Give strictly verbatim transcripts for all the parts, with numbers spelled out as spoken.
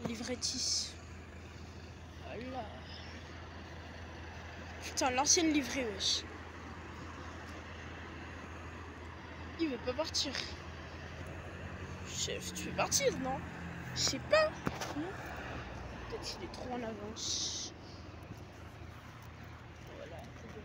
Livretis. Voilà. Putain, l'ancienne livrée, wesh. Il veut pas partir. Chef, tu veux partir, non? Je sais pas. Peut-être qu'il est trop en avance. Voilà.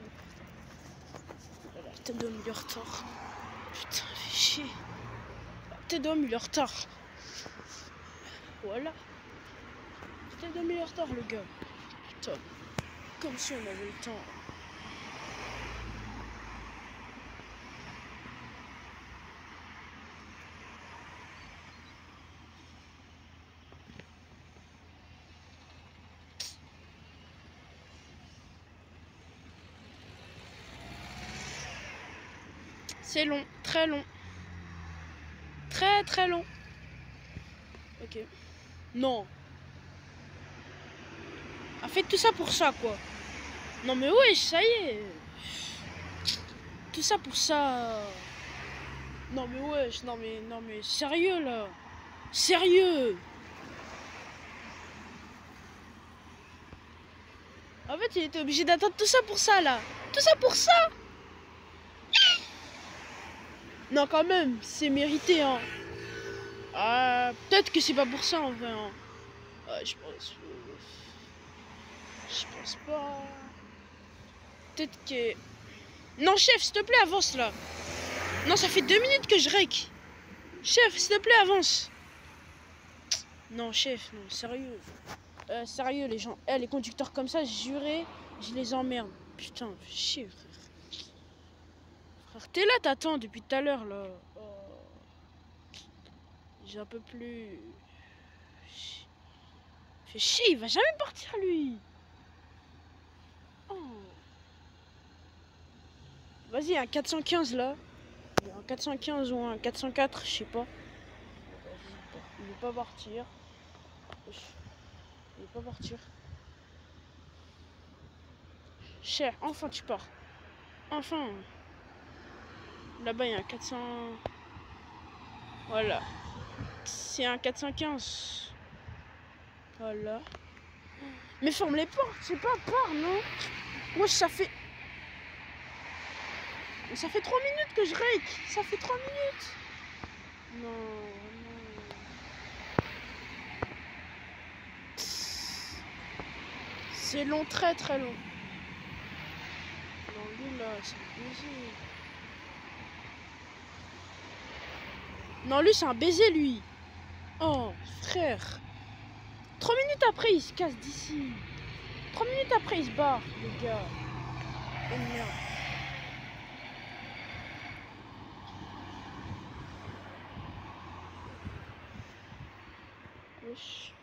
Voilà, peut-être d'homme, il est en retard. Putain, fait chier. Peut-être d'homme, il est en retard. Voilà. Peut-être d'homme, il est en retard, le gars. Putain. Comme si on avait le temps. C'est long, très long. Très très long. Ok. Non. A fait tout ça pour ça, quoi. Non mais oui, ça y est. Tout ça pour ça. Non mais wesh, non mais non mais sérieux là. Sérieux. En fait, il était obligé d'attendre tout ça pour ça là. Tout ça pour ça. Non quand même, c'est mérité hein. Ah, peut-être que c'est pas pour ça en vrai. Hein. Ah, je pense. Je pense pas. Peut-être que. Non chef, s'il te plaît, avance là. Non, ça fait deux minutes que je rec. Chef, s'il te plaît, avance. Non, chef, non, sérieux. Euh, sérieux, les gens. Eh, les conducteurs comme ça, juré, je les emmerde. Putain, chier, frère. Frère, t'es là, t'attends depuis tout à l'heure, là. Oh. J'ai un peu plus... Fait chier, il va jamais partir, lui. Oh. Vas-y, un quatre cent quinze, là. Un quatre cent quinze ou un quatre cent quatre, je sais pas. Il veut pas partir. Il veut pas partir. Cher, enfin tu pars. Enfin. Là-bas, il y a un quatre cents. Voilà. C'est un quatre cent quinze. Voilà. Mais ferme les portes, c'est pas part, non? Moi, ça fait... Ça fait trois minutes que je règle. Ça fait trois minutes. Non, non. C'est long, très très long. Non, lui, là, c'est un baiser. Non, lui, c'est un baiser, lui. Oh, frère. Trois minutes après, il se casse d'ici. Trois minutes après, il se barre, le gars. Oh merde. Wesh.